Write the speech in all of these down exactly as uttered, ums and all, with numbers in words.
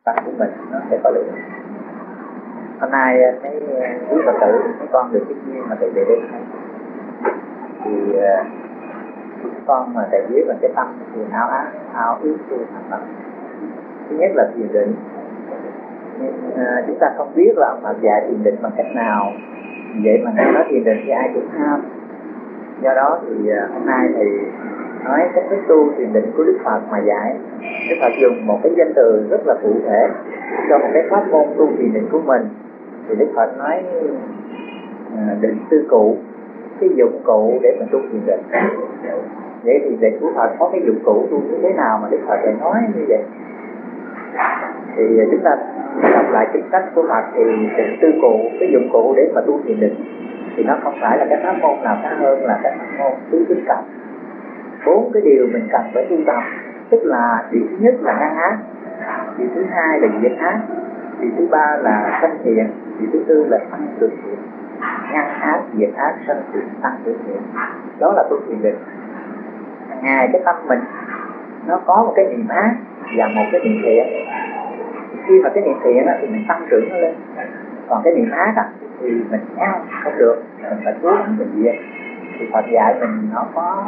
tâm của mình nó sẽ có lượng. Hôm nay mấy quý Phật tử, mấy con được cái duyên mà thầy về đây thì con mà thầy viết là cái tâm thì ao ác, ao ước tu thành tâm. Thứ nhất là thiền định, nhưng uh, chúng ta không biết là ông Phật dạy thiền định bằng cách nào, vậy mà nghe nói thiền định thì ai cũng ham. Do đó thì uh, hôm nay thì nói cách thức tu thiền định của Đức Phật mà dạy. Đức Phật dùng một cái danh từ rất là cụ thể cho một cái pháp môn tu thiền định của mình. Thì Đức Phật nói uh, định tư cụ, cái dụng cụ để mình tu thiền định. Vậy thì định của Phật có cái dụng cụ tu như thế nào mà Đức Phật lại nói như vậy? Thì chúng ta đọc lại kinh sách của Phật thì định tư cụ, cái dụng cụ để mà tu thiền định thì nó không phải là cái pháp môn nào khác hơn là cái pháp môn tứ thứ cộng. Bốn cái điều mình cần phải tu tập, tức là điều thứ nhất là ngăn ác, điều thứ hai là diệt ác, điều thứ ba là sanh thiện, điều thứ tư là tăng trưởng thiện. Ngăn ác, diệt ác, sanh thiện, tăng trưởng thiện, đó là tu thiền định. Hàng ngày cái tâm mình nó có một cái niệm ác và một cái niệm thiện. Khi mà cái niệm thiện thì mình tăng trưởng nó lên, còn cái niệm ác thì mình ngăn không được, mình phải cố gắng mình diệt. Thì Phật dạy mình nó có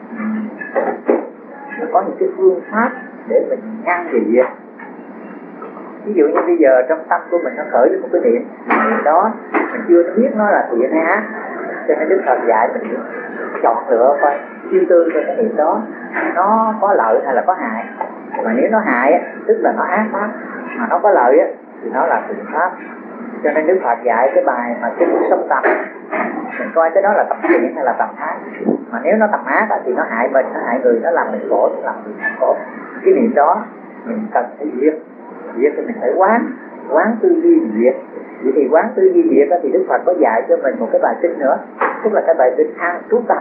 nó có những cái phương pháp để mình ngăn và diệt. Ví dụ như bây giờ trong tâm của mình nó khởi lên một cái niệm, niệm đó mình chưa biết nó là thiện hay ác, cho nên Đức Phật dạy mình chọn lựa coi, suy tư cho cái niệm đó nó có lợi hay là có hại. Mà nếu nó hại tức là nó ác pháp, mà nó có lợi thì nó là thiện pháp. Cho nên Đức Phật dạy cái bài mà kinh sống tập, mình coi cái đó là tập thiện hay là tập ác. Mà nếu nó tập ác thì nó hại mình, nó hại người, nó làm mình khổ, nó làm mình khổ. Cái niệm đó mình cần phải diệt. Diệt thì mình phải quán, quán tư duy diệt. Vậy thì quán tư duy diệt thì Đức Phật có dạy cho mình một cái bài kinh nữa, tức là cái bài kinh an trú tập,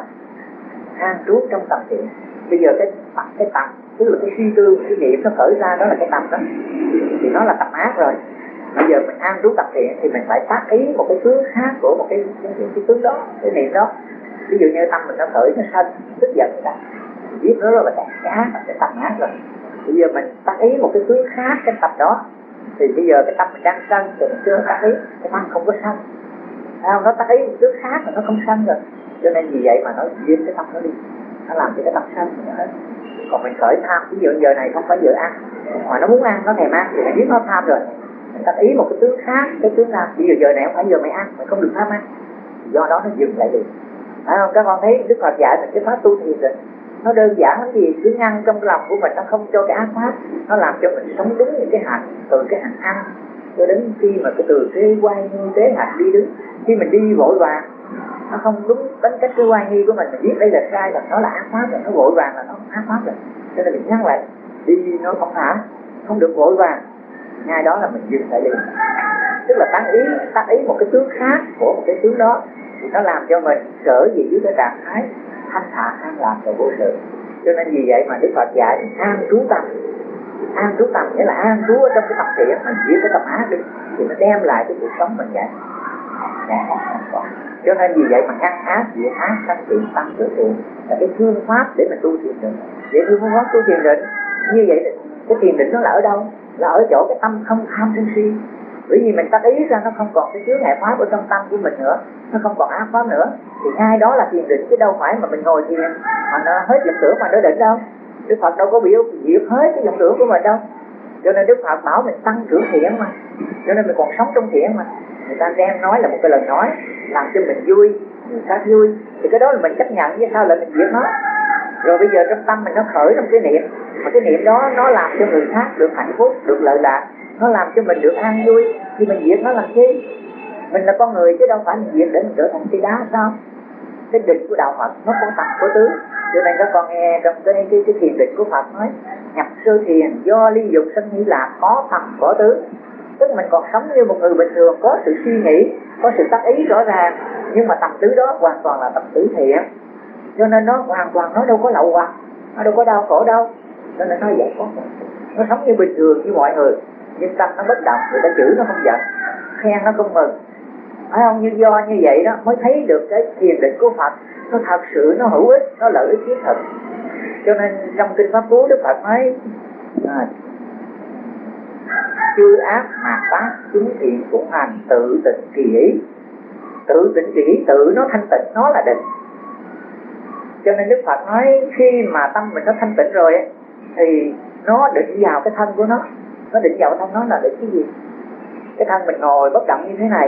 an trú trong tâm thiện. Bây giờ cái cái tập, tức là cái suy tư, cái niệm nó khởi ra đó là cái tập đó, thì nó là tập ác rồi. Bây giờ mình an trú tập thiện thì mình phải tác ý một cái tướng khác của một cái cái, cái, cái tướng đó, cái niệm đó. Ví dụ như tâm mình nó khởi, nó sân, tức giận người ta, biết nó rồi là cái ác, cái tập ác rồi. Bây giờ mình tác ý một cái tướng khác cái tập đó, thì bây giờ cái tâm mình đang sân thì mình chưa tác ý, cái tâm không có sân. Nó tác ý một tướng khác mà nó không sân rồi. Cho nên vì vậy mà nó diệt cái tâm nó đi, nó làm cho cái tâm sân mình hết. Còn mình khởi tham, ví dụ giờ này không phải giờ ăn, mà nó muốn ăn, nó thèm ăn thì mình biết nó tham rồi. Mình tác ý một cái tướng khác, cái tướng nào, ví dụ giờ này không phải giờ mày ăn, mày không được tham ăn, do đó nó dừng lại liền. Phải không? Các con thấy Đức Phật dạy mình cái pháp tu thiền định nó đơn giản lắm gì, cứ ngăn trong lòng của mình, nó không cho cái ác pháp, nó làm cho mình sống đúng những cái hạnh, từ cái hạnh ăn cho đến khi mà cái từ cái quay nghi tế hạnh đi đứng. Khi mình đi vội vàng, nó không đúng tính cách cái quay nghi của mình, mình biết đây là sai rồi, nó là ác pháp rồi, nó vội vàng là nó ác pháp rồi. Cho nên mình nhắc lại, đi nó không thả, không được vội vàng, ngay đó là mình dừng lại liền. Tức là tác ý, tác ý một cái tướng khác của một cái tướng đó, thì nó làm cho mình trở về dưới cái trạng thái thanh thản, an lạc và vô sự. Cho nên vì vậy mà Đức Phật dạy an trú tâm. An trú tâm nghĩa là an trú ở trong cái tập thiện, mình giết cái tập ác đi, thì nó đem lại cái cuộc sống mình vậy. Cho nên vì vậy mà ngăn ác, diệt ác, sanh thiện, tăng trưởng thiện là cái phương pháp để mình tu thiền định. Vậy phương pháp tu thiền định như vậy, cái thiền định nó là ở đâu? Là ở chỗ cái tâm không tham sân si. Bởi vì mình tác ý ra nó không còn cái chướng ngại pháp ở trong tâm của mình nữa, nó không còn ác pháp nữa, thì ngay đó là thiền định, chứ đâu phải mà mình ngồi thiền mà nó hết vọng tưởng mà nó định đâu. Đức Phật đâu có biểu diệt hết cái vọng tưởng của mình đâu. Cho nên Đức Phật bảo mình tăng trưởng thiện mà, cho nên mình còn sống trong thiện mà. Người ta đem nói là một cái lời nói làm cho mình vui, người khác vui, thì cái đó là mình chấp nhận, chứ sao lại mình diệt nó. Rồi bây giờ trong tâm mình nó khởi trong cái niệm, mà cái niệm đó nó làm cho người khác được hạnh phúc, được lợi lạc, nó làm cho mình được an vui, thì mình diệt nó làm chi? Mình là con người chứ đâu phải mình diệt để mình trở thành cây đá sao? Cái định của đạo Phật nó có tập có tứ. Cho nên các con nghe trong cái cái, cái thiền định của Phật nói nhập sơ thiền do ly dục sanh hỷ lạc, có tập có tứ. Tức mình còn sống như một người bình thường, có sự suy nghĩ, có sự tác ý rõ ràng, nhưng mà tập tứ đó hoàn toàn là tập tứ thiện. Cho nên nó hoàn toàn nó đâu có lậu hoặc, nó đâu có đau khổ đâu. Cho nên nó vậy có, nó sống như bình thường như mọi người, nhưng tâm nó bất động, người ta chửi nó không giận, khen nó không mừng. Phải không? Như do như vậy đó mới thấy được cái thiền định của Phật nó thật sự nó hữu ích, nó lợi ích thiết thực. Cho nên trong kinh Pháp Cú Đức Phật nói à, chư ác mạt tác chúng thiện cũng hành tự tịnh kỳ ý. Tự tịnh kỳ ý, tự nó thanh tịnh, nó là định. Cho nên Đức Phật nói khi mà tâm mình nó thanh tịnh rồi ấy, thì nó định vào cái thân của nó. Nó định vào thân nó là định cái gì? Cái thân mình ngồi bất động như thế này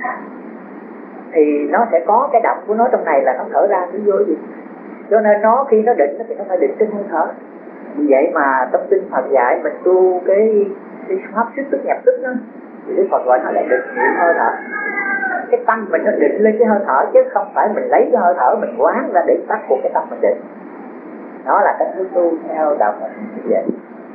thì nó sẽ có cái động của nó trong này là nó thở ra cái vô gì. Cho nên nó khi nó định thì nó phải định trên hơi thở. Vì vậy mà trong kinh Phật dạy mình tu cái, cái pháp sức tức nhập tức đó, thì Đức Phật gọi nó là định niệm hơi thở. Cái tâm mình nó định lên cái hơi thở, chứ không phải mình lấy cái hơi thở mình quán ra để tắt cuộc cái tâm mình định. Đó là cái thứ tu theo đạo Phật như vậy.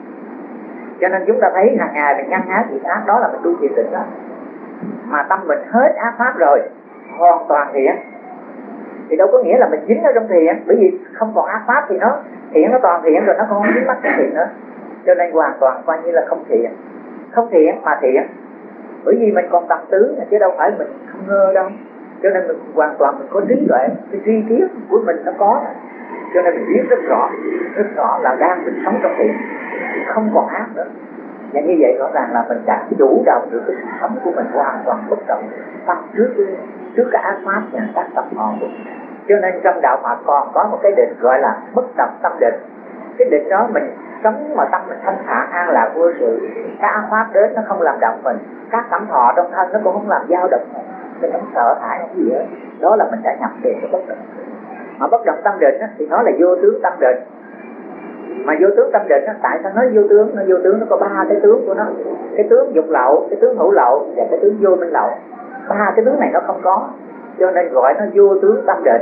Cho nên chúng ta thấy hàng ngày mình ngăn ác việc ác, đó là mình tu thiền định đó. Mà tâm mình hết ác pháp rồi, hoàn toàn thiện, thì đâu có nghĩa là mình dính ở trong thiện. Bởi vì không còn ác pháp thì nó thiện, nó toàn thiện rồi, nó không dính mắc cái thiện nữa. Cho nên hoàn toàn coi như là không thiện. Không thiện mà thiện, bởi vì mình còn tâm tứ chứ đâu phải mình không ngơ đâu. Cho nên mình hoàn toàn mình có trí tuệ, cái tri kiến của mình nó có. Cho nên mình biết rất rõ, rất rõ là đang mình sống trong thiện, không còn ác nữa. Và như vậy rõ ràng là mình đã chủ động được cái sự sống của mình hoàn toàn bất động tâm trước trước cái ác pháp và các tập hòn. Cho nên trong đạo Phật còn có một cái định gọi là bất động tâm định. Cái định đó mình sống mà tâm mình thanh thản an lạc vô sự, các ác pháp đến nó không làm động mình, các cảm thọ trong thân nó cũng không làm dao động mình, mình không sợ hãi không gì hết. Đó là mình đã nhập về cái bất động. Mà bất động tâm định á, thì nó là vô tướng tâm định. Mà vô tướng tâm định á, tại sao nói vô tướng? Nó vô tướng nó có ba cái tướng của nó. Cái tướng dục lậu, cái tướng hữu lậu và cái tướng vô minh lậu. Ba cái tướng này nó không có, cho nên gọi nó vô tướng tâm định.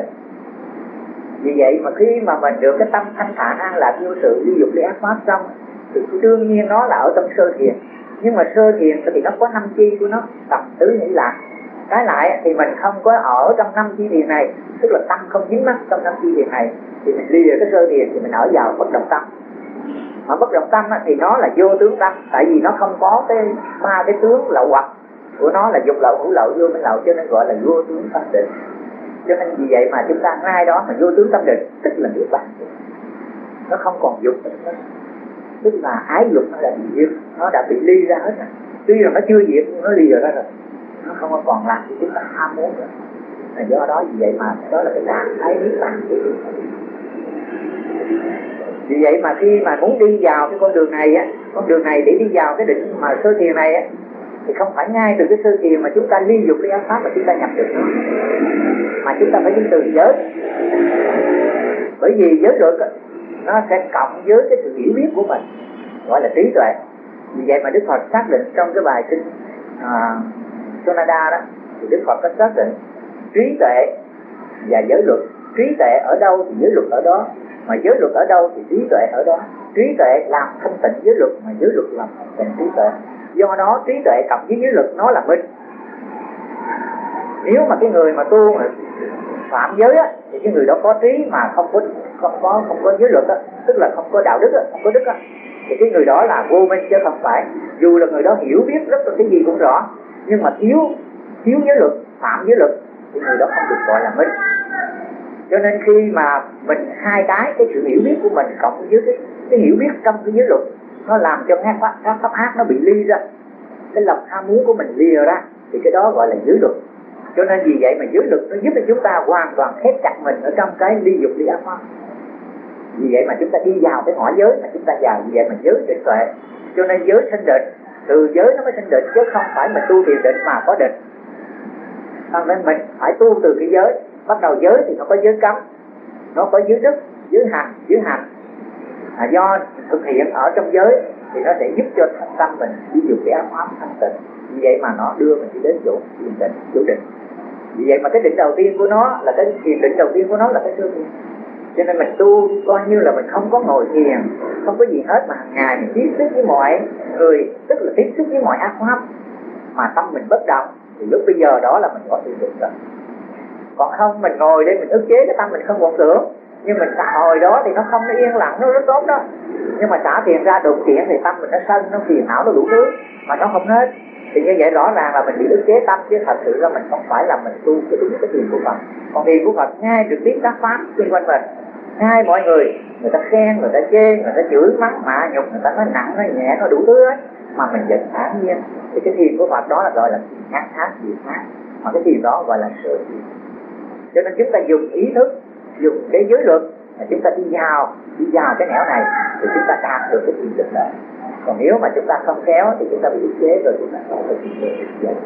Vì vậy mà khi mà mình được cái tâm thanh thản an lạc vô sự ly dục ly ác pháp xong, thì đương nhiên nó là ở trong sơ thiền. Nhưng mà sơ thiền thì nó có năm chi của nó, tập tứ nghĩ lạc. Cái lại thì mình không có ở trong năm chi thiền này, tức là tâm không dính mắc trong năm chi thiền này, thì mình ly được cái sơ thiền thì mình ở vào bất động tâm. Mà bất động tâm thì nó là vô tướng tâm, tại vì nó không có cái ba cái tướng lậu hoặc của nó là dục lậu, hữu lậu, vô minh lậu, cho nên gọi là vô tướng tâm định. Cho nên vì vậy mà chúng ta ngay đó mà vô tướng tâm định, tức là niết bàn, nó không còn dục nữa. Tức là ái dục nó đã bị diệt, nó đã bị ly ra hết rồi. Tuy rằng nó chưa diệt nhưng nó ly ra rồi, nó không còn làm cho chúng ta ham muốn nữa. Là do đó vì vậy mà đó là cái trạng thái niết bàn. Vì vậy mà khi mà muốn đi vào cái con đường này á, con đường này để đi vào cái định mà sơ thiền này á, thì không phải ngay từ cái sơ thiền mà chúng ta ly dục ly ác pháp mà chúng ta nhập được nó, mà chúng ta phải đi từ giới. Bởi vì giới luật nó sẽ cộng với cái sự hiểu biết của mình, gọi là trí tuệ. Vì vậy mà Đức Phật xác định trong cái bài kinh à, Sonada đó, thì Đức Phật có xác định trí tuệ và giới luật. Trí tuệ ở đâu thì giới luật ở đó, mà giới luật ở đâu thì trí tuệ ở đó. Trí tuệ làm thanh tịnh giới luật, mà giới luật làm thanh tịnh trí tuệ. Do đó trí tuệ cộng với giới luật nó là minh. Nếu mà cái người mà tu mà phạm giới á, thì cái người đó có trí mà không có không có không có giới luật á, tức là không có đạo đức á, không có đức á, thì cái người đó là vô minh, chứ không phải dù là người đó hiểu biết rất là cái gì cũng rõ, nhưng mà thiếu thiếu giới luật, phạm giới luật thì người đó không được gọi là minh. Cho nên khi mà mình hai cái cái sự hiểu biết của mình cộng với cái, cái hiểu biết trong cái giới luật, nó làm cho các pháp, các pháp ác nó bị ly ra, cái lòng ham muốn của mình lìa ra, thì cái đó gọi là giới luật. Cho nên vì vậy mà giới luật nó giúp cho chúng ta hoàn toàn khép chặt mình ở trong cái ly dục ly ác pháp. Vì vậy mà chúng ta đi vào cái ngõ giới mà chúng ta vào, vì vậy mà giới trí tuệ. Cho nên giới sinh định, từ giới nó mới sinh định, chứ không phải mình tu thiền định mà có định. Cho nên mình phải tu từ cái giới. Bắt đầu giới thì nó có giới cấm, nó có giới đức, giới hành, giới hành. À, do thực hiện ở trong giới thì nó sẽ giúp cho tâm mình ví dụ cái ác pháp thanh tịnh. Vì vậy mà nó đưa mình đi đến chỗ thiền định, chỗ định. Vì vậy mà cái định đầu tiên của nó là cái thiền định đầu tiên của nó là cái sơ thiền. Cho nên mình tu coi như là mình không có ngồi thiền, không có gì hết, mà hàng ngày mình tiếp xúc với mọi người, tức là tiếp xúc với mọi ác pháp, mà tâm mình bất động, thì lúc bây giờ đó là mình có thiền định rồi. Còn không mình ngồi đây mình ức chế cái tâm mình không vọng tưởng, nhưng mình xả hồi đó thì nó không, nó yên lặng, nó rất tốt đó. Nhưng mà xả thiền ra đụng chuyện thì tâm mình nó sân, nó phiền não, nó đủ thứ mà nó không hết. Thì như vậy rõ ràng là mình bị ức chế tâm, chứ thật sự ra mình không phải là mình tu cái đúng cái thiền của Phật. Còn thiền của Phật ngay trực tiếp các pháp xung quanh mình, ngay mọi người, người ta khen, người ta chê, người ta chửi mắng mạ nhục, người ta nói nặng, nói nhẹ, nó đủ thứ hết. mà mình vẫn thản nhiên, thì cái thiền của Phật đó là gọi là ngăn thác diệt ác, mà cái thiền đó gọi là sở thiền. Cho nên chúng ta dùng ý thức, dùng cái giới luật, chúng ta đi vào đi vào cái nẻo này thì chúng ta đạt được cái thiền định đó. Còn nếu mà chúng ta không khéo thì chúng ta bị ức chế rồi, chúng ta không thể thiền định.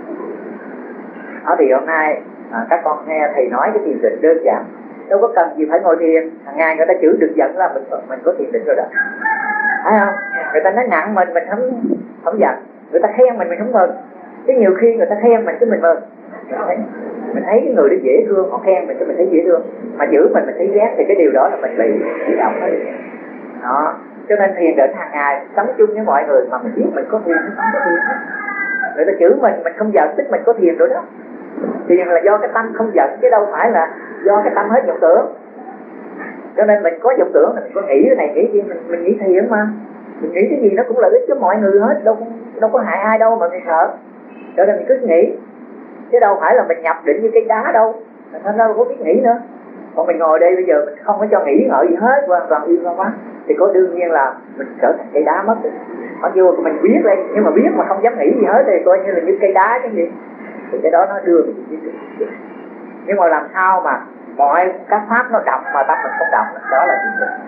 Đó thì hôm nay à, các con nghe thầy nói cái thiền định đơn giản, đâu có cần gì phải ngồi thiền. Hàng ngày người ta chửi được giận là mình mình có thiền định rồi đó, phải không? Người ta nói nặng mình mình không không giận, người ta khen mình mình không mừng. Cái nhiều khi người ta khen mình cái mình mừng, mình thấy, mình thấy cái người đó dễ thương, họ khen mình cái mình thấy dễ thương, mà chửi mình mình thấy ghét, thì cái điều đó là mình bị bị động đó. Đó, cho nên thiền định hàng ngày sống chung với mọi người mà mình biết mình có thiền hay không có thiền. Người ta chửi mình mình không giận tức mình có thiền rồi đó. Thiền là do cái tâm không giận chứ đâu phải là do cái tâm hết vọng tưởng. Cho nên mình có vọng tưởng, mình có nghĩ cái này nghĩ kia, mình, mình nghĩ thiền mà. Mình nghĩ cái gì nó cũng lợi ích cho mọi người hết, đâu đâu có hại ai đâu mà mình sợ. Cho nên mình cứ nghĩ, chứ đâu phải là mình nhập định như cái đá đâu, mình đâu có biết nghĩ nữa. Còn mình ngồi đây bây giờ mình không có cho nghĩ ngợi gì hết, hoàn toàn yên quá, thì có đương nhiên là mình trở thành cây đá mất. Mặc dù mình biết đây, nhưng mà biết mà không dám nghĩ gì hết thì coi như là như cây đá cái gì. Thì cái đó nó đưa mình đi. Nhưng mà làm sao mà mọi các pháp nó động mà tâm mình không động, đó là thiền định.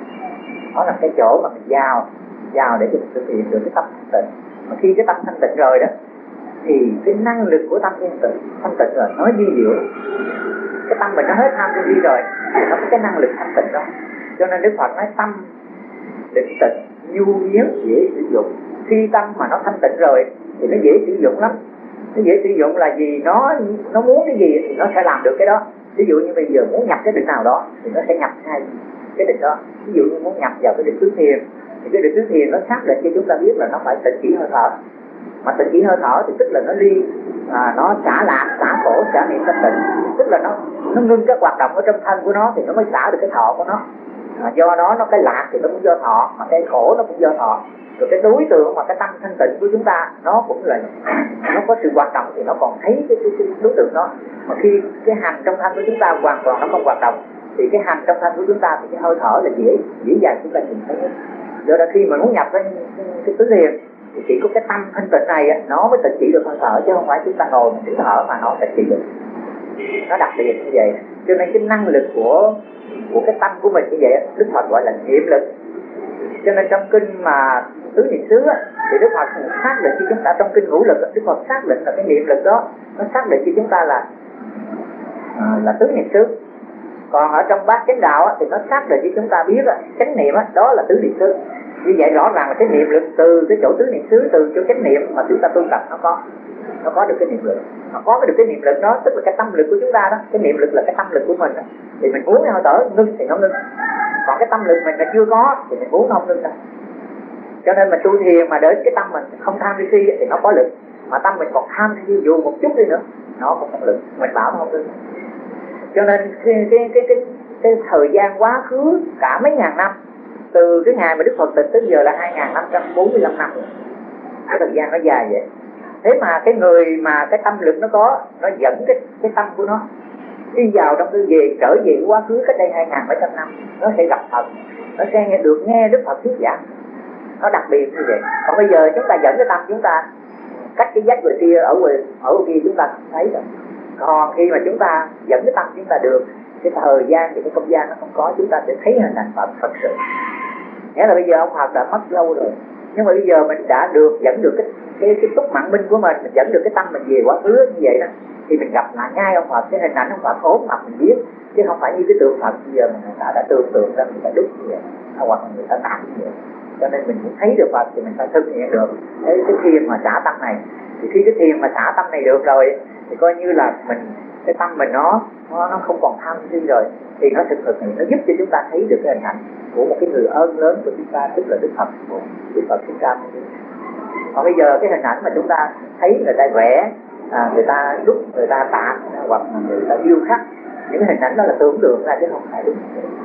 Đó là cái chỗ mà mình giao giao để mình thực hiện được cái tâm thanh tịnh. Mà khi cái tâm thanh tịnh rồi đó thì cái năng lực của tâm thanh tịnh thanh tịnh rồi nó di diệu. Cái tâm mình nó hết tham sân si rồi thì nó có cái năng lực thanh tịnh đó. Cho nên Đức Phật nói tâm định tịnh nhu miếng dễ sử dụng. Khi tâm mà nó thanh tịnh rồi thì nó dễ sử dụng lắm. Nó dễ sử dụng là gì? Nó nó muốn cái gì thì nó sẽ làm được cái đó. Ví dụ như bây giờ muốn nhập cái định nào đó thì nó sẽ nhập ngay cái định đó. Ví dụ như muốn nhập vào cái định tứ thiền thì cái định tứ thiền nó xác định cho chúng ta biết là nó phải tịnh chỉ hơi thở. Mà tịnh chỉ hơi thở thì tức là nó ly à, nó xả lạc, xả khổ, xả niệm thanh tịnh. Tức là nó nó ngưng các hoạt động ở trong thân của nó thì nó mới xả được cái thọ của nó. À, do đó nó cái lạc thì nó cũng do thọ, mà cái khổ nó cũng do thọ. Rồi cái đối tượng mà cái tâm thanh tịnh của chúng ta nó cũng là nó có sự hoạt động thì nó còn thấy cái, cái, cái đối tượng đó. Mà khi cái hành trong thân của chúng ta hoàn toàn nó không hoạt động thì cái hành trong thân của chúng ta thì cái hơi thở là dễ dễ dàng chúng ta nhìn thấy. Do đó khi mà muốn nhập cái, cái, cái tứ thiền thì chỉ có cái tâm thanh tịnh này nó mới tịnh trị được hơi thở, chứ không phải chúng ta ngồi mình thở mà nó tịnh trị được. Nó đặc biệt như vậy. Cho nên cái năng lực của của cái tâm của mình như vậy Đức Phật gọi là niệm lực. Cho nên trong kinh mà tứ niệm xứ thì Đức Phật xác định cho chúng ta, trong kinh ngũ lực Đức Phật xác định là cái niệm lực đó nó xác định cho chúng ta là à, là tứ niệm xứ. Còn ở trong bát chánh đạo thì nó xác định cho chúng ta biết chánh niệm đó là tứ niệm xứ. Như vậy rõ ràng là cái niệm lực từ cái chỗ tứ niệm xứ, từ chỗ chánh niệm mà chúng ta tu tập nó có nó có được cái niệm lực. Nó có được cái niệm lực đó tức là cái tâm lực của chúng ta đó. Cái niệm lực là cái tâm lực của mình đó. Thì mình muốn cái hơi thở ngưng thì nó ngưng. Còn cái tâm lực mình là chưa có thì mình muốn nó không ngưng đâu. Cho nên mình tu thiền mà để cái tâm mình không tham si thì nó có lực. Mà tâm mình còn tham si dù một chút đi nữa nó cũng không lực, mình bảo nó không ngưng. Cho nên cái cái cái cái, cái thời gian quá khứ cả mấy ngàn năm, từ cái ngày mà Đức Phật tịch tới giờ là hai nghìn năm trăm bốn mươi lăm năm. Cái thời gian nó dài vậy. Thế mà cái người mà cái tâm lực nó có, nó dẫn cái cái tâm của nó đi vào trong cái về trở về quá khứ cách đây hai nghìn bảy trăm năm, nó sẽ gặp Phật, nó sẽ nghe được nghe Đức Phật thuyết giảng. Nó đặc biệt như vậy. Còn bây giờ chúng ta dẫn cái tâm chúng ta cách cái vách người kia ở ngoài ở ngoài kia chúng ta không thấy đâu. Còn khi mà chúng ta dẫn cái tâm chúng ta được, cái thời gian thì cái không gian nó không có, chúng ta sẽ thấy hình ảnh Phật thật sự. Nghĩa là bây giờ ông Phật đã mất lâu rồi, nhưng mà bây giờ mình đã được dẫn được cái cái cái túc mạng minh của mình, mình dẫn được cái tâm mình về quá khứ như vậy đó, thì mình gặp lại ngay ông Phật, cái hình ảnh ông Phật ốm mặt mình biết, chứ không phải như cái tượng Phật bây giờ mình người ta đã tưởng tượng ra người ta đúc như vậy, hoặc là người ta tặng như vậy. Cho nên mình muốn thấy được Phật thì mình phải thực hiện được cái, cái thiền mà xả tâm này. Thì khi cái thiền mà xả tâm này được rồi thì coi như là mình cái tâm mình nó nó, nó không còn tham si rồi, thì nó thực thực hiện, nó giúp cho chúng ta thấy được cái hình ảnh của một cái người ơn lớn của chúng ta, tức là Đức Phật, Đức Phật chúng ta. Còn bây giờ cái hình ảnh mà chúng ta thấy người ta vẽ, à, người ta đúc, người ta tạc hoặc người ta điêu khắc, những cái hình ảnh đó là tưởng tượng ra chứ không phải đúng.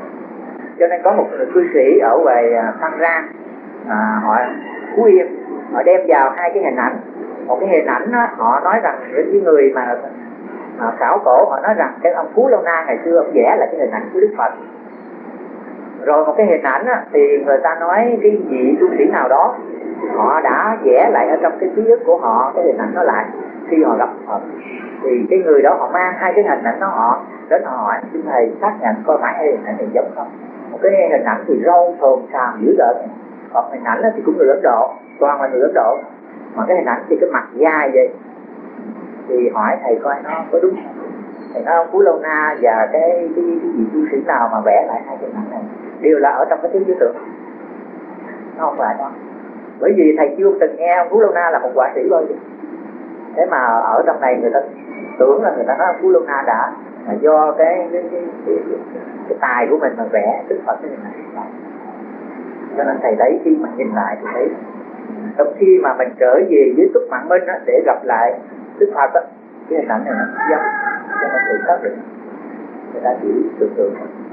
Cho nên có một người cư sĩ ở ngoài Phan Rang, à, họ Phú Yên, họ đem vào hai cái hình ảnh. Một cái hình ảnh đó, họ nói rằng những người mà à, khảo cổ, họ nói rằng cái ông Phú Lâu Na ngày xưa ông vẽ là cái hình ảnh của Đức Phật. Rồi một cái hình ảnh đó, thì người ta nói cái vị tu sĩ nào đó họ đã vẽ lại ở trong cái ký ức của họ cái hình ảnh nó lại. Khi họ gặp Phật thì cái người đó họ mang hai cái hình ảnh đó, họ đến họ hỏi xin thầy xác nhận coi phải hai hình ảnh này giống không. Một cái hình ảnh thì râu thồn xàm dữ dợn, còn hình ảnh thì cũng người Ấn Độ, toàn là người Ấn Độ, mà cái hình ảnh thì cái mặt dài vậy. Thì hỏi thầy coi nó có đúng không? Thầy nói ông Phú Lâu Na và cái cái, cái gì tu sĩ nào mà vẽ lại hai cái hình ảnh này đều là ở trong cái thế giới tưởng, nó không phải đó. Bởi vì thầy chưa từng nghe ông Phú Lâu Na là một họa sĩ bao giờ. Thế mà ở trong này người ta tưởng là người ta nói ông Phú Lâu Na đã là do cái cái, cái, cái, cái, cái tài của mình mà vẽ Đức Phật cái này. Cho nên thầy thấy khi mà nhìn lại thì thấy trong khi mà mình trở về với Túc Mạng Minh á, để gặp lại Đức Phật á, cái hình ảnh này nó giống, cho nên thầy xác định người ta chỉ tưởng tượng.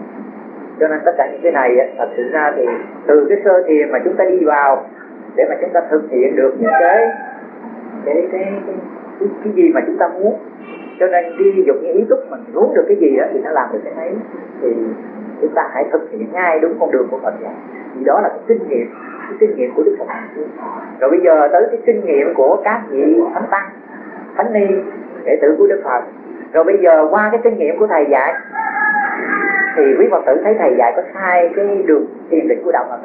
Cho nên tất cả những cái này á, thật sự ra thì từ cái sơ thiền mà chúng ta đi vào để mà chúng ta thực hiện được những cái cái cái cái, cái, cái gì mà chúng ta muốn. Cho nên đi dục như ý túc mình muốn được cái gì đó thì nó làm được cái ấy, thì chúng ta hãy thực hiện ngay đúng con đường của Phật dạy. Vì đó là cái kinh nghiệm, cái kinh nghiệm của Đức Phật. Rồi bây giờ tới cái kinh nghiệm của các vị thánh tăng, thánh ni, đệ tử của Đức Phật. Rồi bây giờ qua cái kinh nghiệm của thầy dạy thì quý Phật tử thấy thầy dạy có sai cái đường thiền định của đạo Phật.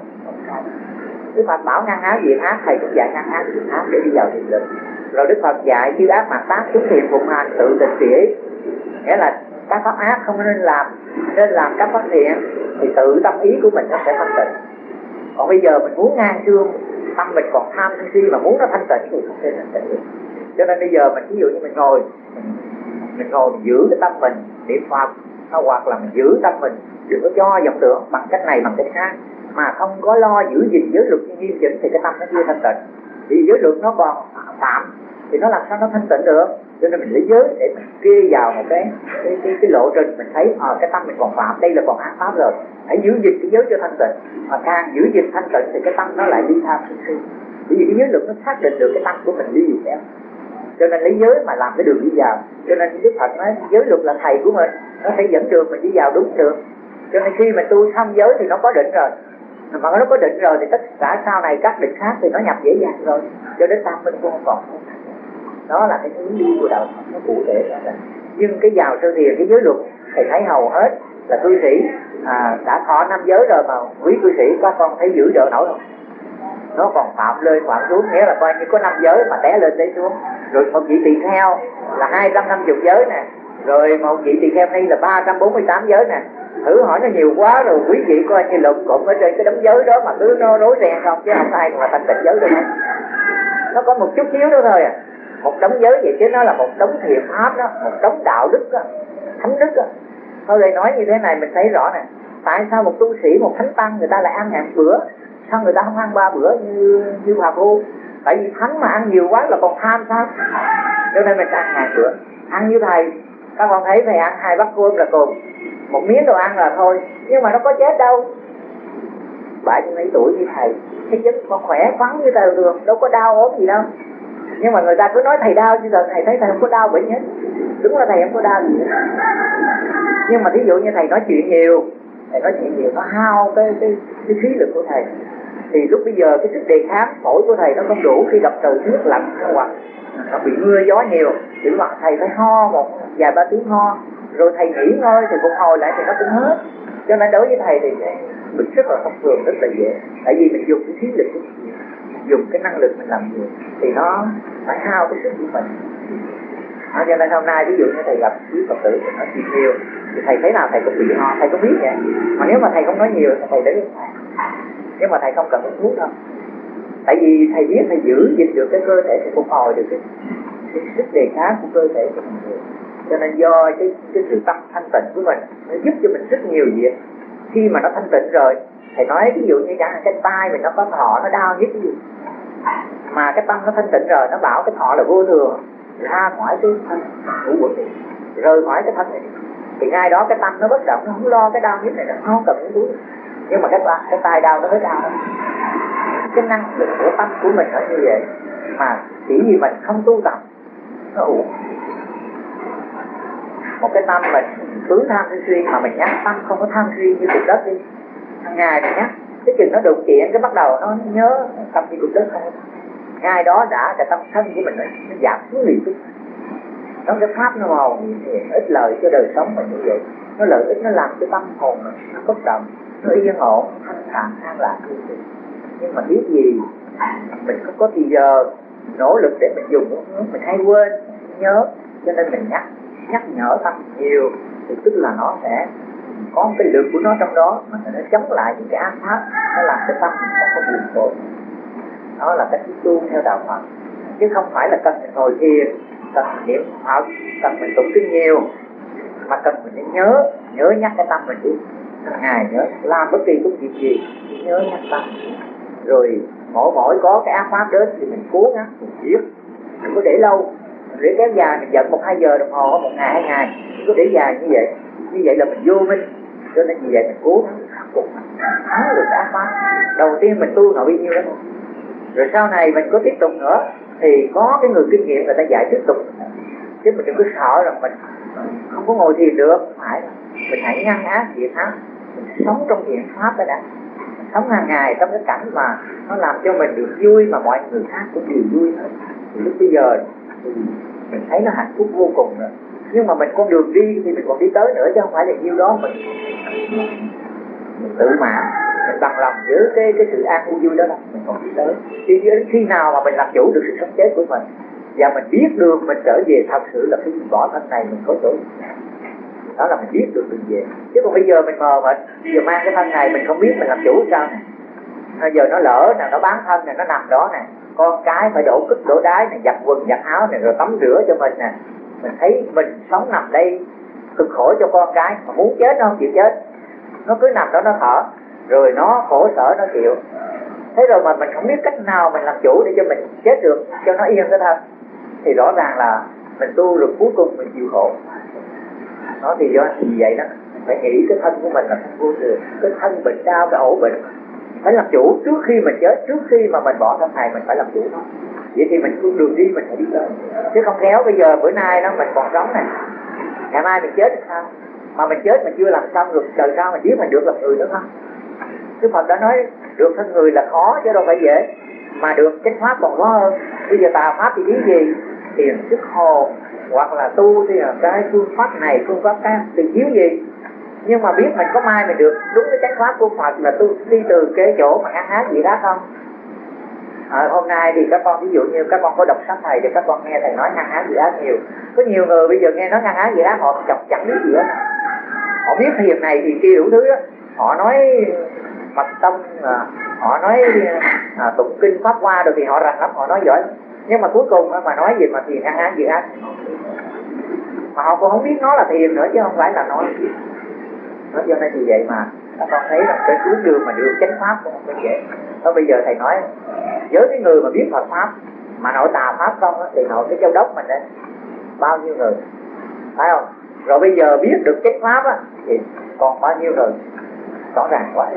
Đức Phật bảo ngăn ác diệt ác, thầy cũng dạy ngăn ác diệt ác để đi vào thiền định. Rồi Đức Phật dạy chư ác mạt tác chúng thiền phụng hành tự tịch trì, nghĩa là các pháp ác không nên làm, nên làm các pháp thiện thì tự tâm ý của mình nó sẽ thanh tịnh. Còn bây giờ mình muốn ngang xương, tâm mình còn tham sân si mà muốn nó thanh tịnh thì không thể thanh tịnh được. Cho nên bây giờ mình ví dụ như mình ngồi, mình, mình ngồi mình giữ cái tâm mình niệm Phật, hoặc là mình giữ tâm mình đừng có cho vọng tưởng bằng cách này bằng cách khác, mà không có lo giữ gìn giới luật nghiêm chỉnh thì cái tâm nó chưa thanh tịnh. Vì giới luật nó còn phạm thì nó làm sao nó thanh tịnh được. Cho nên mình lấy giới để mình kê vào một cái cái, cái, cái lộ trình mình thấy à, cái tâm mình còn phạm, đây là còn ác pháp rồi, hãy giữ gìn cái giới cho thanh tịnh. Mà càng giữ gìn thanh tịnh thì cái tâm nó lại đi tham sân si. Bởi vì cái giới luật nó xác định được cái tâm của mình đi gì theo. Cho nên lấy giới mà làm cái đường đi vào. Cho nên Đức Phật nói giới luật là thầy của mình, nó sẽ dẫn đường mình đi vào đúng đường. Cho nên khi mình tu xong giới thì nó có định rồi, mà nó có định rồi thì tất cả sau này các định khác thì nó nhập dễ dàng rồi, cho đến tâm mình cũng không còn. Đó là cái hướng đi của đạo Phật nó cụ thể ra. Nhưng cái vào sơ thiền cái giới luật thầy thấy hầu hết là cư sĩ à, đã thọ năm giới rồi mà quý cư sĩ các con thấy giữ đỡ nổi không? Nó còn phạm lên phạm xuống, nghĩa là coi như có năm giới mà té lên té xuống. Rồi một vị tỳ kheo là hai trăm năm mươi giới nè, rồi một vị tỳ kheo ni là ba trăm bốn mươi tám giới nè. Thử hỏi nó nhiều quá rồi quý vị coi như lục cụm ở trên cái đống giới đó mà cứ nó rối ren không, chứ không ai còn là thanh tịnh giới đâu. Nó có một chút xíu nữa thôi à. Một đống giới vậy chứ nó là một đống thiện pháp đó, một đống đạo đức đó, thánh đức đó. Thôi đây nói như thế này mình thấy rõ nè, tại sao một tu sĩ, một thánh tăng người ta lại ăn ngàn bữa, sao người ta không ăn ba bữa như như Hòa Phu? Tại vì thánh mà ăn nhiều quá là còn tham sao? Cho nên mình ăn ngàn bữa. Ăn như thầy, các con thấy thầy ăn hai bát cơm là cùng, một miếng đồ ăn là thôi, nhưng mà nó có chết đâu. Bảy mươi mấy tuổi như thầy, thấy chất con khỏe khoắn như tờ thường, đâu có đau ốm gì đâu. Nhưng mà người ta cứ nói thầy đau, chứ giờ thầy thấy thầy không có đau bệnh hết. Đúng là thầy không có đau gì hết. Nhưng mà thí dụ như thầy nói chuyện nhiều, thầy nói chuyện nhiều nó hao cái cái cái khí lực của thầy, thì lúc bây giờ cái sức đề kháng phổi của thầy nó không đủ khi gặp trời nước lạnh hoặc nó bị mưa gió nhiều, thì mặt thầy phải ho một vài ba tiếng ho, rồi thầy nghỉ ngơi thì phục hồi lại thì nó cũng hết. Cho nên đối với thầy thì mình rất là thông thường, rất là dễ, tại vì mình dùng cái khí lực của mình, dùng cái năng lực mình làm nhiều thì nó phải hao cái sức của mình. À, cho nên hôm nay ví dụ như thầy gặp quý Phật tử thì nói chuyện nhiều thì thầy thấy nào thầy cũng bị ho, thầy cũng biết vậy. Mà nếu mà thầy không nói nhiều thì thầy để thầy, nhưng mà thầy không cần uống thuốc đâu, tại vì thầy biết thầy giữ gìn được cái cơ thể, thầy phục hồi được cái, cái sức đề kháng của cơ thể của mình. Cho nên do cái cái sự tâm thanh tịnh của mình nó giúp cho mình rất nhiều việc. Khi mà nó thanh tịnh rồi, thầy nói ví dụ như chẳng hạn cái tai mình nó có thọ nó đau nhất cái gì, mà cái tâm nó thanh tịnh rồi, nó bảo cái thọ là vô thường, ra khỏi cái thân ngũ quẩn này, rời khỏi cái thân này, thì ngay đó cái tâm nó bất động, nó không lo cái đau nhất này, nó không cần cái túi. Nhưng mà cái cái tai đau nó mới đau. Cái năng lực của tâm của mình nó như vậy, mà chỉ vì mình không tu tập nó uổng. Một cái tâm mình cứ tham sân si mà mình nhắc tâm không có tham si như cục đất đi, hàng ngày mình nhắc cái chừng nó đụng chuyện cái bắt đầu nó nhớ tâm như cục đất không, ngay đó đã cái tâm thân của mình nó, nó giảm xuống liền. Nó cái pháp nó màu ít lợi cho đời sống mình như vậy, nó lợi ích, nó làm cho tâm hồn mình nó bất động, nó yên ổn, thanh thản, an lạc. Nhưng mà biết gì mình không có thì giờ nỗ lực để mình dùng nó, mình hay quên nhớ, cho nên mình nhắc nhắc nhở tâm nhiều thì tức là nó sẽ có một cái lực của nó trong đó mà nó chống lại những cái ác pháp, nó làm cho tâm mình không có buồn khổ. Đó là cách tu theo đạo Phật, chứ không phải là cần mình ngồi thiền, cần mình niệm Phật, cần mình tụng kinh nhiều, mà cần mình nhớ nhớ nhắc cái tâm mình đi. Ngày nhớ làm bất kỳ công việc gì nhớ nhắc tâm, rồi mỗi mỗi có cái ác pháp đến thì mình cố gắng mình giết, đừng có để lâu, để kéo dài mình giận một hai giờ đồng hồ, một ngày hai ngày, đừng có để dài như vậy. Như vậy là mình vô minh, cho nên vì vậy mình cố gắng khắc phục thắng được ác pháp. Đầu tiên mình tu nội bao nhiêu đó, rồi sau này mình có tiếp tục nữa thì có cái người kinh nghiệm người ta dạy tiếp tục, chứ mình đừng có sợ rằng mình không có ngồi thiền được. Phải, mình hãy ngăn ác diệt ác, mình sống trong thiện pháp đó đã, mình sống hàng ngày trong cái cảnh mà nó làm cho mình được vui mà mọi người khác cũng đều vui hết. Thì lúc bây giờ thì mình thấy nó hạnh phúc vô cùng rồi. Nhưng mà mình con đường đi thì mình còn đi tới nữa, chứ không phải là nhiêu đó mình, mình tự mãn, mình bằng lòng giữ cái cái sự an vui đó đâu, mình còn đi tới. Thì đến khi nào mà mình làm chủ được sự sống chết của mình và mình biết được mình trở về thật sự là khi mình bỏ thân này mình có chỗ, đó là mình biết được mình về. Chứ còn bây giờ mình mờ mịt, giờ mang cái thân này mình không biết mình làm chủ sao nè. Bây giờ nó lỡ nè, nó bán thân nè, nó nằm đó nè, con cái phải đổ cứt đổ đái nè, giặt quần giặt áo nè, rồi tắm rửa cho mình nè. Mình thấy mình sống nằm đây cực khổ cho con cái, mà muốn chết nó không chịu chết, nó cứ nằm đó nó thở, rồi nó khổ sở nó chịu. Thế rồi mà mình không biết cách nào mình làm chủ để cho mình chết được, cho nó yên cái thân, thì rõ ràng là mình tu rồi cuối cùng mình chịu khổ. Nó thì do vì vậy đó, mình phải nghĩ cái thân của mình là thân vô thường, cái thân bệnh đau, cái ổ bệnh phải làm chủ trước khi mình chết, trước khi mà mình bỏ thân này mình phải làm chủ nó. Vậy thì mình con đường đi mình phải đi tới, chứ không khéo bây giờ bữa nay nó mình còn sống này, ngày mai mình chết thì sao? Mà mình chết mình chưa làm xong rồi đời sau mình biết mình được làm người nữa không? Đức Phật đã nói được thân người là khó chứ đâu phải dễ, mà được chánh pháp còn khó hơn. Bây giờ tà pháp thì biết gì? Thiền sức hồn hoặc là tu thì là cái phương pháp này phương pháp khác thì thiếu gì. Nhưng mà biết mình có mai mình được đúng cái chánh pháp của Phật là tu đi từ cái chỗ mà ăn ác gì đó không? À, hôm nay thì các con ví dụ như các con có đọc sách thầy thì các con nghe thầy nói ngăn ác gì ác nhiều. Có nhiều người bây giờ nghe nói ngăn ác gì ác họ chọc chẳng biết gì hết. Họ biết thiền này thì kia đủ thứ đó. Họ nói mật tông, à, họ nói à, tụng kinh pháp hoa rồi thì họ rành lắm, họ nói giỏi lắm. Nhưng mà cuối cùng mà nói gì mà thiền ngăn ác gì ác, mà họ cũng không biết nó là thiền nữa chứ không phải là nói. Nó do nên vì vậy mà các con thấy là cái hướng đường mà được chánh pháp cũng không phải dễ. Đó bây giờ thầy nói với cái người mà biết Phật pháp mà nội tà pháp không đó, thì nội cái châu đốc mình đấy bao nhiêu người, phải không? Rồi bây giờ biết được chánh pháp á thì còn bao nhiêu người, rõ ràng quá.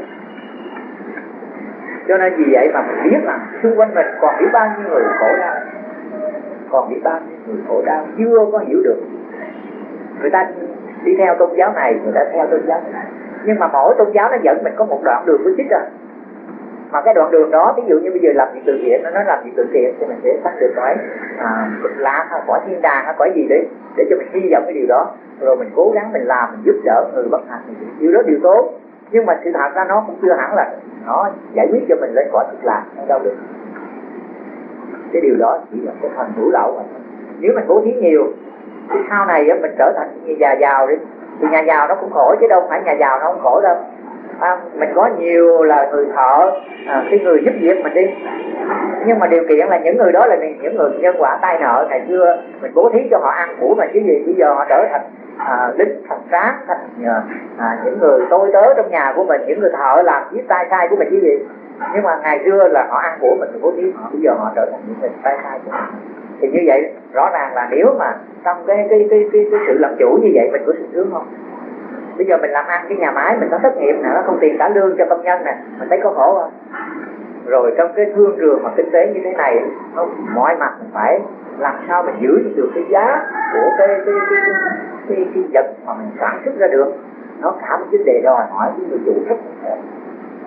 Cho nên vì vậy mà mình biết là xung quanh mình còn biết bao nhiêu người khổ đau, còn biết bao nhiêu người khổ đau chưa có hiểu được. Người ta đi theo tôn giáo này, người ta theo tôn giáo này, nhưng mà mỗi tôn giáo nó dẫn mình có một đoạn đường của chính rồi. Mà cái đoạn đường đó, ví dụ như bây giờ làm việc từ thiện, nó nói làm việc từ thiện thì mình sẽ xác được cõi à, cực lạc hay cõi thiên đàng hay cõi gì đấy, để cho mình hy vọng cái điều đó, rồi mình cố gắng mình làm, mình giúp đỡ người bất hạnh, điều đó điều tốt. Nhưng mà sự thật ra nó cũng chưa hẳn là nó giải quyết cho mình lên cõi cực lạc đâu được. Cái điều đó chỉ là cái phần hữu lậu. Nếu mình bố thí nhiều thì sau này mình trở thành nhà giàu đi, thì nhà giàu nó cũng khổ chứ đâu phải nhà giàu nó không khổ đâu. À, mình có nhiều là người thợ, à, cái người giúp việc mình đi, nhưng mà điều kiện là những người đó là những người nhân quả tai nợ ngày xưa mình bố thí cho họ ăn của mà chứ gì. Bây giờ họ trở thành à, lính thành tráng, thành à, những người tôi tớ trong nhà của mình, những người thợ làm giết tay sai của mình chứ gì. Nhưng mà ngày xưa là họ ăn của mình, mình bố thí họ, bây giờ họ trở thành những người tay sai của mình. Thì như vậy rõ ràng là nếu mà trong cái cái cái cái, cái sự làm chủ như vậy mình có sự sướng không? Bây giờ mình làm ăn cái nhà máy mình có thất nghiệp nè, nó không tiền trả lương cho công nhân nè, mình thấy có khổ không? Rồi trong cái thương trường mà kinh tế như thế này, nó mọi mặt mình phải làm sao mình giữ được cái giá của cái cái cái cái, cái, cái vật mà mình sản xuất ra được. Nó cả một vấn đề đòi hỏi cái người chủ rất là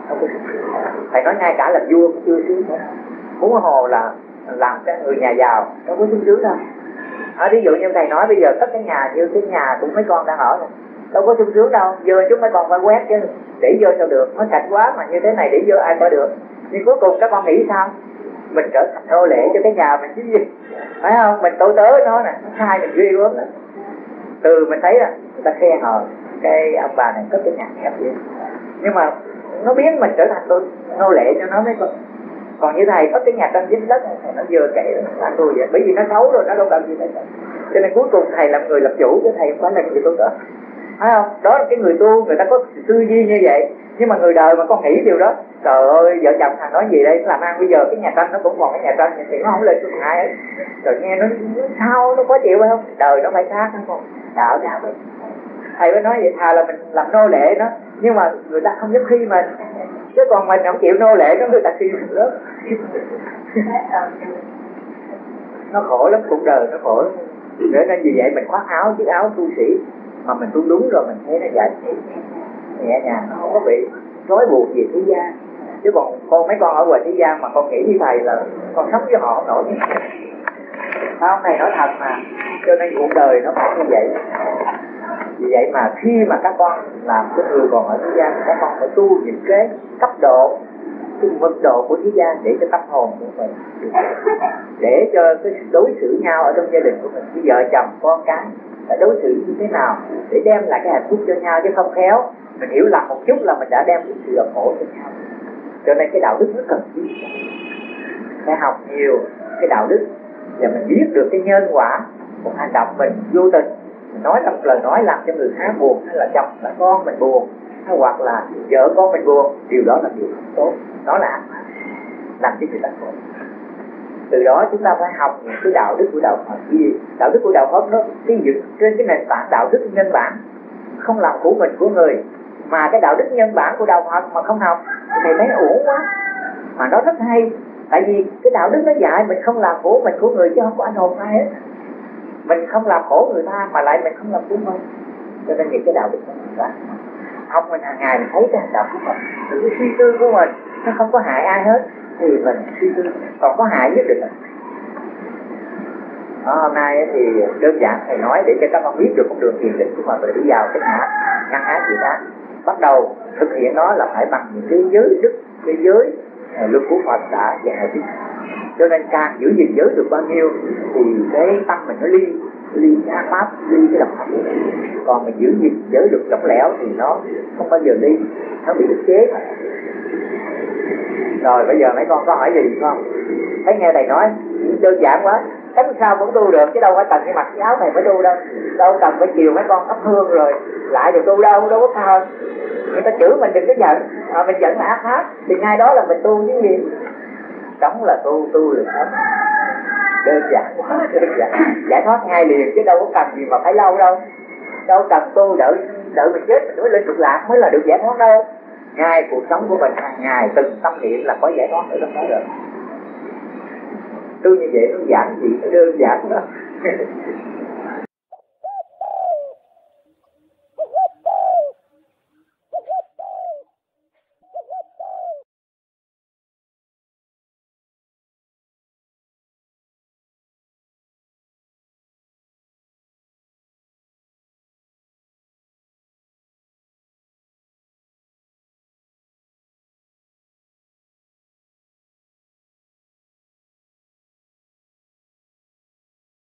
không có sung sướng. Thầy nói ngay cả làm vua cũng chưa sướng nữa, muốn hồ là làm cái người nhà giàu đâu có sung sướng đâu. À, ví dụ như thầy nói bây giờ tất cái nhà như cái nhà của mấy con đang ở này, đâu có sung sướng đâu, vừa chúng mấy con phải quét chứ, để vô sao được, nó sạch quá mà như thế này để vô ai có được. Nhưng cuối cùng các con nghĩ sao? Mình trở thành nô lệ cho cái nhà mình chứ gì, phải không? Mình tổ tớ nó nè, nó sai mình ghê gớm lắm. Từ mình thấy là người ta khen họ cái ông bà này có cái nhà đẹp vậy, nhưng mà nó biến mình trở thành tôi nô lệ cho nó mấy con. Còn như thầy có cái nhà tranh dính đất này, nó vừa kể là tôi vậy, bởi vì nó xấu rồi, nó đâu cần gì hết. Cho nên cuối cùng thầy làm người làm chủ chứ thầy không phải là người tôi cả, phải không? Đó là cái người tu, người ta có tư duy như vậy. Nhưng mà người đời mà con nghĩ điều đó, trời ơi vợ chồng thằng nói gì đây làm ăn, bây giờ cái nhà tranh nó cũng còn cái nhà tranh thì nó không lên xuống ai ấy. Rồi nghe nó, nó sao nó khó chịu phải không? Đời nó phải khác, nó còn đạo đạo vậy. Thầy mới nói vậy, thà là mình làm nô lệ nó, nhưng mà người ta không dám khi mình, chứ còn mình không chịu nô lệ nó, người ta khi mình đó. Nó khổ lắm, cuộc đời nó khổ lắm. Nên vì vậy mình khoác áo chiếc áo tu sĩ, mà mình tu đúng rồi mình thấy nó giải thích nhẹ nhàng, nó không có bị trói buộc gì thế gian. Chứ còn con mấy con ở ngoài thế gian mà con nghĩ như thầy là con sống với họ không nổi. Không, thầy nói thật mà, cho nên cuộc đời nó phải như vậy. Vì vậy mà khi mà các con làm cái người còn ở thế gian, các con phải tu những cái cấp độ, cái mức độ của thế gian để cho tâm hồn của mình, để cho cái đối xử nhau ở trong gia đình của mình, với vợ chồng con cái phải đối xử như thế nào để đem lại cái hạnh phúc cho nhau, chứ không khéo mình hiểu lầm một chút là mình đã đem cái sự đau khổ cho nhau. Cho nên cái đạo đức rất cần thiết, phải học nhiều cái đạo đức và mình biết được cái nhân quả của hành động mình vô tình mình nói tâm lời nói làm cho người khác buồn, hay là chồng là con mình buồn, hay hoặc là vợ con mình buồn, điều đó là điều không tốt, đó là ác làm cho người ta khổ. Từ đó chúng ta phải học những cái đạo đức của đạo Phật. Vì đạo đức của đạo Phật nó xây dựng trên cái nền tảng đạo đức nhân bản, không làm của mình của người. Mà cái đạo đức nhân bản của đạo Phật mà không học thì thấy nó uổng quá, mà nó rất hay. Tại vì cái đạo đức nó dạy mình không làm khổ mình của người, chứ không có ảnh hưởng ai hết. Mình không làm khổ người ta mà lại mình không làm của mình. Cho nên những cái đạo đức đó học mình hàng ngày mình thấy cái hành động của mình, từ cái suy tư của mình nó không có hại ai hết thì mình suy tư, còn có hại nhất được rồi. Đó, hôm nay thì đơn giản thầy nói để cho các con biết được con đường thiền định của mình, để đi vào cái ngã ngăn ác gì đó. Bắt đầu thực hiện nó là phải bằng những cái giới đức, cái giới luật của Phật đã dạy. Cho nên càng giữ gìn giới được bao nhiêu thì cái tâm mình nó ly ly cái ác pháp, ly cái độc pháp. Còn mình giữ gìn giới được lỏng lẻo thì nó không bao giờ ly, nó bị ức chế. Rồi bây giờ mấy con có hỏi gì không? Thấy nghe thầy nói đơn giản quá, cách sao cũng tu được, chứ đâu phải cần cái mặc cái áo này mới tu đâu. Đâu cần phải chiều mấy con thắp hương rồi lại được tu đâu, đâu có cao hơn. Người ta chửi mình đừng có giận, à, mình giận là ác pháp thì ngay đó là mình tu chứ gì. Sống là tu, tu là sống. Đơn giản, đơn giản. Giải thoát ngay liền chứ đâu có cần gì mà phải lâu đâu. Đâu cần tu đợi đợi mình chết mình mới lên cực lạc mới là được giải thoát đâu. Ngay cuộc sống của mình hàng ngày từng tâm niệm là có giải thoát ở trong đó rồi. Tu như vậy nó giản dị, nó đơn giản đó.